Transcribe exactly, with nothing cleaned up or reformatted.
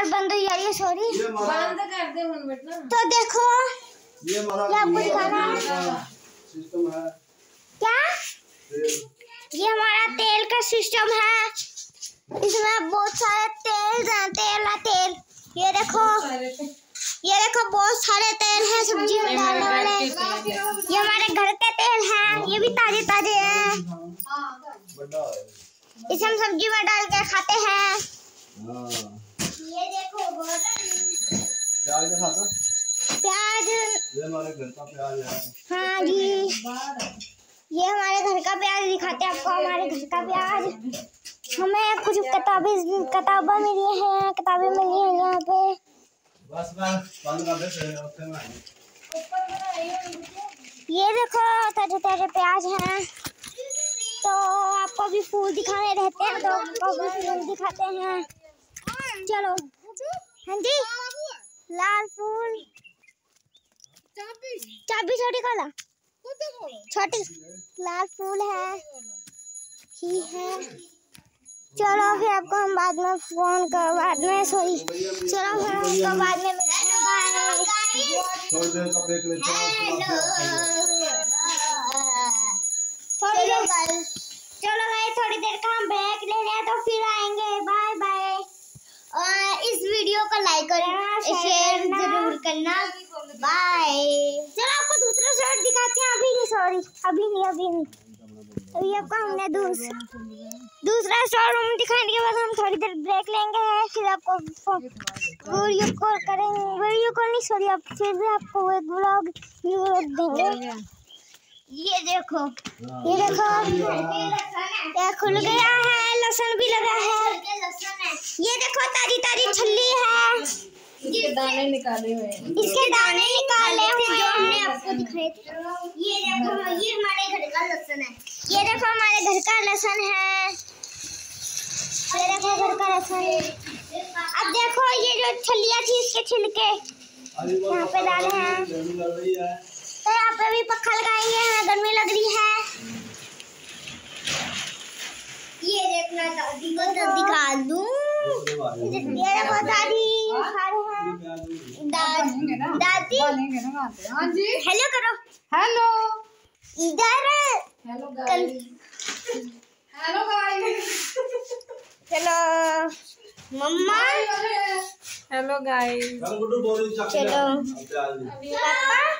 यार बंद हो यार, ये सॉरी बंद कर दे हुन बेटा। तो देखो ये हमारा आपको दिखाना है सिस्टम है। क्या? ये हमारा तेल का सिस्टम है, इसमें बहुत सारे तेल हैं, तेल है तेल। ये देखो ये देखो बहुत सारे तेल हैं सब्जी में डालने वाले। ये हमारे घर के तेल हैं, ये भी ताजे ताजे हैं, इसे हम सब्जी में डाल के खाते हैं। ये देखो प्याज का खाता प्याज, ये हमारे घर का प्याज है। हाँ जी ये हमारे घर का प्याज दिखाते हैं आपको, हमारे घर का प्याज। हमें कुछ किताबें किताबें मिली हैं, किताबें मिली हैं यहाँ पे। बस बस बंद कर दे। ये देखो ताजे ताजे प्याज हैं। तो आपको भी फूल दिखाने रहते हैं तो आपको भी फूल दिखाते हैं। चलो हाँ जी, लाल फूल चाबी छोटी काला छोटी लाल फूल है ही है। चलो फिर आपको हम बाद में फोन कर बाद में सॉरी चलो फिर आपको बाद में मिलते हैं। बाय। थोड़ी देर का ब्रेक लेते हैं। थोड़ी देर चलो भाई थोड़ी देर का हम ब्रेक ले रहे हैं तो फिर आएंगे। Bye bye. और इस वीडियो को लाइक करना शेयर जरूर करना। बाय। चलो आपको दूसरा शर्ट दिखाते हैं। अभी नहीं सॉरी अभी नहीं अभी नहीं अभी आपको हमने दूसरा दूसरा शॉर्ट रूम दिखाने के बाद हम थोड़ी देर ब्रेक लेंगे, फिर आपको वीडियो कॉल करेंगे। वीडियो कॉल नहीं सॉरी आप फिर भी आपको एक ब्लॉग देंगे। ये देखो ये देखो ये खुल गया है, लहसुन भी लगा है। ये देखो ताजी ताजी छल्ली है, इसके दाने निकाले हुए हैं। इसके दाने निकाले हुए जो हमने आपको दिखाए थे। ये देखो ये हमारे घर का लहसुन है। ये देखो हमारे घर का लहसुन है। ये देखो घर का लहसुन। अब देखो ये जो छलियाँ थी इसके छिलके यहाँ पे डाले हैं। तो यहाँ पे भी पक्का लगाएंगे हैं, गर्मी लग रही है। ये देखना दादी को तो दिखा दूँ। ये देखो दादी दादी हाँ जी हेलो करो। हेलो इधर हेलो गाइस हेलो गाइस चलो मम्मा हेलो गाइस चलो पापा